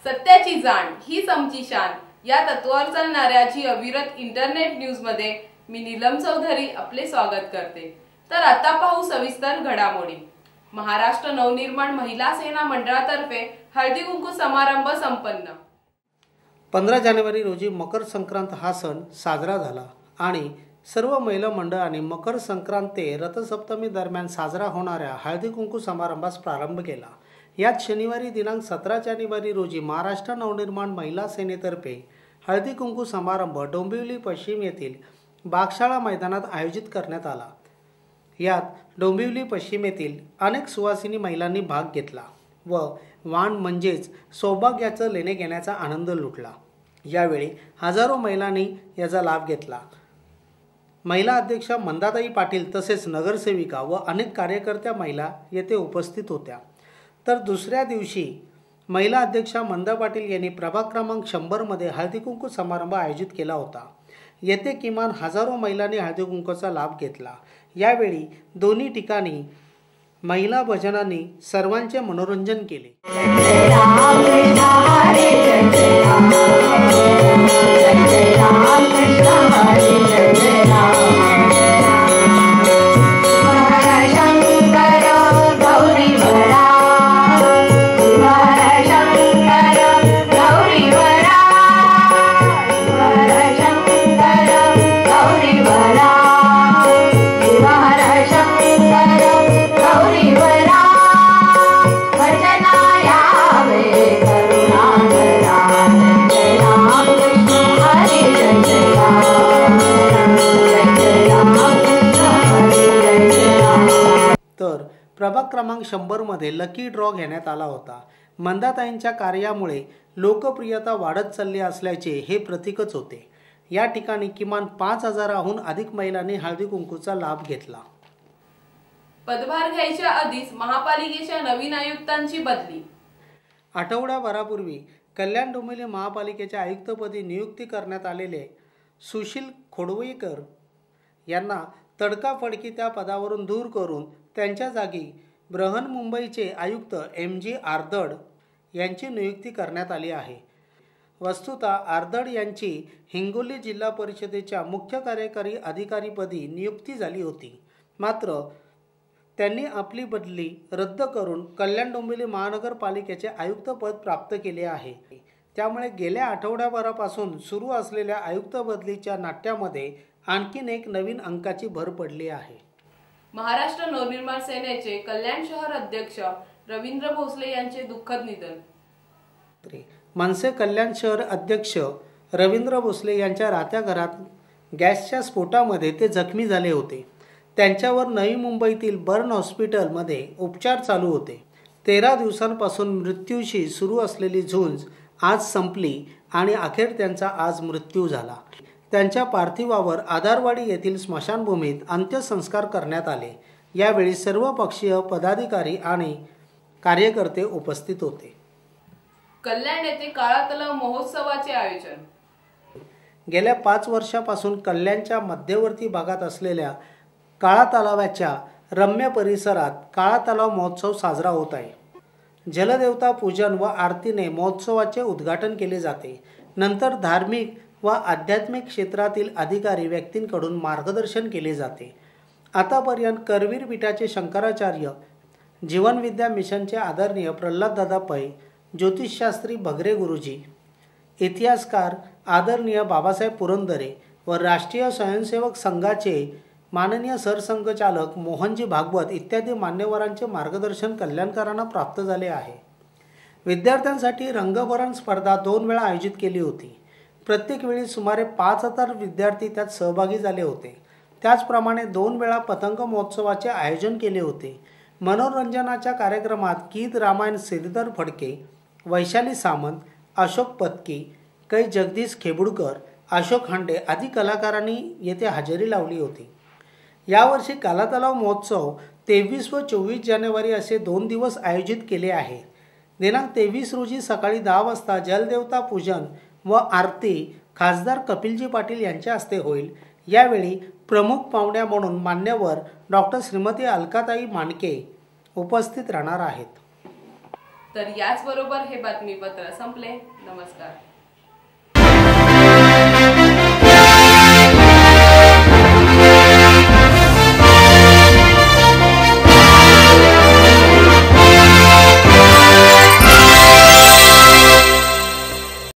सत्याची जाण हीच आमची शान या तत्वावर चालणाऱ्या जी अविरत इंटरनेट न्यूज मध्ये मी नीलम चौधरी आपले स्वागत करते। तर आता पाहू सविस्तर घडामोडी। महाराष्ट्र नवनिर्माण महिला सेना मंडळातर्फे हळदी कुंकू समारंभ संपन्न। 15 जानेवारी रोजी मकर संक्रांत हा सण साजरा झाला आणि सर्व महिला मंडळांनी मकर संक्रांत ते रथसप्तमी दरम्यान साजरा होणाऱ्या हळदी कुंकू समारंभास प्रारंभ केला। यात शनिवारी दिनांक 17 जानेवारी रोजी महाराष्ट्र नवनिर्माण महिला सेनेतर्फे हळदी कुंकू समारंभ डोंबिवली पश्चिम येथील बागशाळा मैदानात आयोजित करण्यात आला। यात डोंबिवली पश्चिम येथील अनेक सुवासिनी महिलांनी भाग घेतला व वाण म्हणजेच सौभाग्याचं लेणे घेण्याचा आनंद लुटला। यावेळी हजारो महिलांनी याचा लाभ घेतला। महिला अध्यक्षा मंदाताई पाटील तसेच नगरसेविका व अनेक कार्यकर्त्या महिला येथे उपस्थित होत्या। तर दुसऱ्या दिवशी महिला अध्यक्षा मंदा पाटील यांनी प्रभाग क्रमांक 100 मध्ये हळदी कुंकू समारंभ आयोजित केला होता। येथे किमान हजारो महिलांनी हळदी कुंकूचा लाभ घेतला। यावेळी दोन्ही ठिकाणी महिला भजनांनी सर्वांचे मनोरंजन केले। तर प्रभाग क्रमांक 100 मध्ये लकी ड्रॉ घेण्यात आला होता। मंदाताईंच्या कार्यामुळे लोकप्रियता वाढत चालली असल्याचे हे प्रतीकच होते। या ठिकाणी किमान 5000हून अधिक महिलांनी हळदी कुंकूचा लाभ घेतला। पदभार घ्यायच्या आधीच महापालिकेच्या नवीन आयुक्तांची बदली। आठवड्याभरापूर्वी कल्याण डोंबिवली महापालिकेच्या आयुक्तपदी नियुक्ती करण्यात आलेले सुशील खोडवेकर यांना तडकाफडकी त्या पदावरून दूर करून त्यांच्या जागी बृहन्मुंबईचे आयुक्त MG आर्दड यांची नियुक्ती करण्यात आली आहे। वस्तुतः आर्दड यांची हिंगोली जिल्हा परिषदेच्या मुख्य कार्यकारी अधिकारीपदी नियुक्ती झाली होती, मात्र त्यांनी आपली बदली रद्द करून कल्याण डोंबिवली महानगरपालिकेचे आयुक्तपद प्राप्त केले आहे। त्यामुळे गेल्या आठवड्याभरापासून सुरू असलेल्या आयुक्त बदलीच्या नाट्यामध्ये आणखीन एक नवीन अंकाची भर पडली आहे। महाराष्ट्र नवनिर्माण सेनेचे कल्याण शहर अध्यक्ष रवींद्र भोसले यांचे दुःखद निधन। मनसे कल्याण शहर अध्यक्ष रवींद्र भोसले यांच्या राहत्या घरात गॅसच्या स्फोटामध्ये ते जखमी झाले होते। त्यांच्यावर नवी मुंबईतील बर्न हॉस्पिटलमध्ये उपचार चालू होते। 13 दिवसांपासून मृत्यूशी सुरू असलेली झुंज आज संपली आणि अखेर त्यांचा आज मृत्यू झाला। त्यांच्या पार्थिवावर आधारवाडी येथील स्मशानभूमीत अंत्यसंस्कार करण्यात आले। यावेळी सर्व पक्षीय पदाधिकारी आणि कार्यकर्ते उपस्थित होते। कल्याण येथे काळा तलाव महोत्सवाचे आयोजन। गेल्या 5 वर्षापासून कल्याणच्या मध्यवर्ती भागात असलेल्या काळा तलावाच्या रम्य परिसरात काळा तलाव महोत्सव साजरा होत आहे। जलदेवता पूजन व आरतीने महोत्सवाचे उद्घाटन केले जाते। नंतर धार्मिक व आध्यात्मिक क्षेत्रातील अधिकारी व्यक्तींकडून मार्गदर्शन केले जाते। आतापर्यंत करवीर पीठाचे शंकराचार्य, जीवनविद्या मिशनचे आदरणीय प्रल्हाददादा पै, ज्योतिषशास्त्री भगरे गुरुजी, इतिहासकार आदरणीय बाबासाहेब पुरंदरे व राष्ट्रीय स्वयंसेवक संघाचे माननीय सरसंघचालक मोहनजी भागवत इत्यादी मान्यवरांचे मार्गदर्शन कल्याणकरांना प्राप्त झाले आहे। विद्यार्थ्यांसाठी रंगभरण स्पर्धा 2 वेळा आयोजित केली होती। प्रत्येक वेळी सुमारे 5000 विद्यार्थी त्यात सहभागी झाले होते। त्याचप्रमाणे 2 वेळा पतंग महोत्सवाचे आयोजन केले होते। मनोरंजनाच्या कार्यक्रमात गीत रामायण श्रीधर फडके, वैशाली सामंत, अशोक पत्की, कै जगदीश खेबुडकर, अशोक हांडे आदी कलाकारांनी येथे हजेरी लावली होती। यावर्षी काला तलाव महोत्सव 23 व 24 जानेवारी असे 2 दिवस आयोजित केले आहे। दिनांक 23 रोजी सकाळी 10 वाजता जलदेवता पूजन व आरती खासदार कपिलजी पाटील यांच्या हस्ते होईल। यावेळी प्रमुख पाहुण्या म्हणून मान्यवर डॉक्टर श्रीमती अलकाताई मांडके उपस्थित राहणार आहेत। तर याचबरोबर हे बातमीपत्र संपले. नमस्कार.